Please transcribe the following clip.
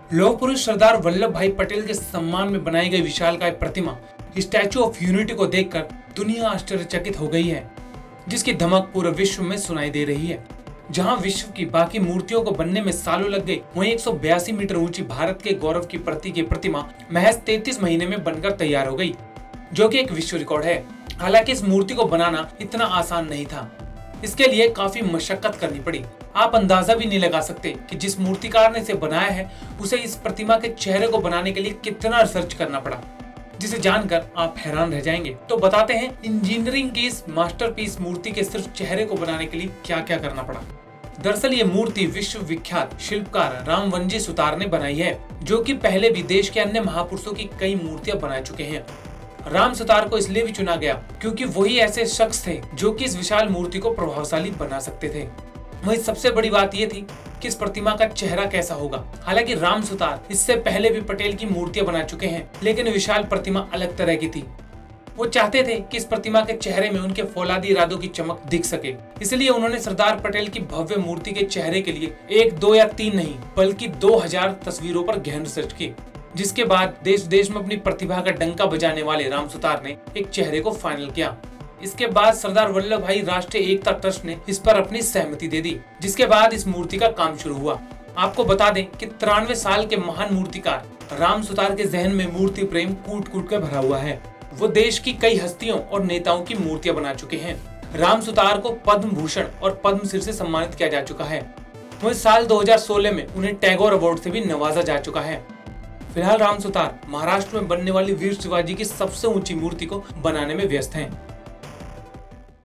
लौह पुरुष सरदार वल्लभ भाई पटेल के सम्मान में बनाई गई विशालकाय प्रतिमा स्टैचू ऑफ यूनिटी को देखकर दुनिया आश्चर्यचकित हो गई है, जिसकी धमक पूरे विश्व में सुनाई दे रही है। जहां विश्व की बाकी मूर्तियों को बनने में सालों लग गए, वहीं 182 मीटर ऊंची भारत के गौरव की प्रतीक की प्रतिमा महज 33 महीने में बनकर तैयार हो गई, जो कि एक विश्व रिकॉर्ड है। हालांकि इस मूर्ति को बनाना इतना आसान नहीं था, इसके लिए काफी मशक्कत करनी पड़ी। आप अंदाजा भी नहीं लगा सकते कि जिस मूर्तिकार ने इसे बनाया है, उसे इस प्रतिमा के चेहरे को बनाने के लिए कितना रिसर्च करना पड़ा, जिसे जानकर आप हैरान रह जाएंगे। तो बताते हैं इंजीनियरिंग की इस मास्टरपीस मूर्ति के सिर्फ चेहरे को बनाने के लिए क्या क्या करना पड़ा। दरअसल ये मूर्ति विश्व विख्यात शिल्पकार रामवनजी सुतार ने बनाई है, जो कि पहले भी देश के अन्य महापुरुषों की कई मूर्तियां बना चुके हैं। राम सुतार को इसलिए भी चुना गया क्योंकि वही ऐसे शख्स थे जो कि इस विशाल मूर्ति को प्रभावशाली बना सकते थे। वही सबसे बड़ी बात यह थी कि इस प्रतिमा का चेहरा कैसा होगा। हालांकि राम सुतार इससे पहले भी पटेल की मूर्तियां बना चुके हैं, लेकिन विशाल प्रतिमा अलग तरह की थी। वो चाहते थे कि इस प्रतिमा के चेहरे में उनके फौलादी इरादों की चमक दिख सके, इसलिए उन्होंने सरदार पटेल की भव्य मूर्ति के चेहरे के लिए 1, 2 या 3 नहीं बल्कि 2000 तस्वीरों पर गहन रिसर्च की। जिसके बाद देश देश में अपनी प्रतिभा का डंका बजाने वाले राम सुतार ने एक चेहरे को फाइनल किया। इसके बाद सरदार वल्लभ भाई राष्ट्रीय एकता ट्रस्ट ने इस पर अपनी सहमति दे दी, जिसके बाद इस मूर्ति का काम शुरू हुआ। आपको बता दें कि 93 साल के महान मूर्तिकार राम सुतार के जहन में मूर्ति प्रेम कूट कूट कर भरा हुआ है। वो देश की कई हस्तियों और नेताओं की मूर्तियां बना चुके हैं। राम सुतार को पद्म भूषण और पद्मश्री से सम्मानित किया जा चुका है। वहीं साल 2016 में उन्हें टैगोर अवार्ड से भी नवाजा जा चुका है। फिलहाल राम सुतार महाराष्ट्र में बनने वाली वीर शिवाजी की सबसे ऊंची मूर्ति को बनाने में व्यस्त हैं।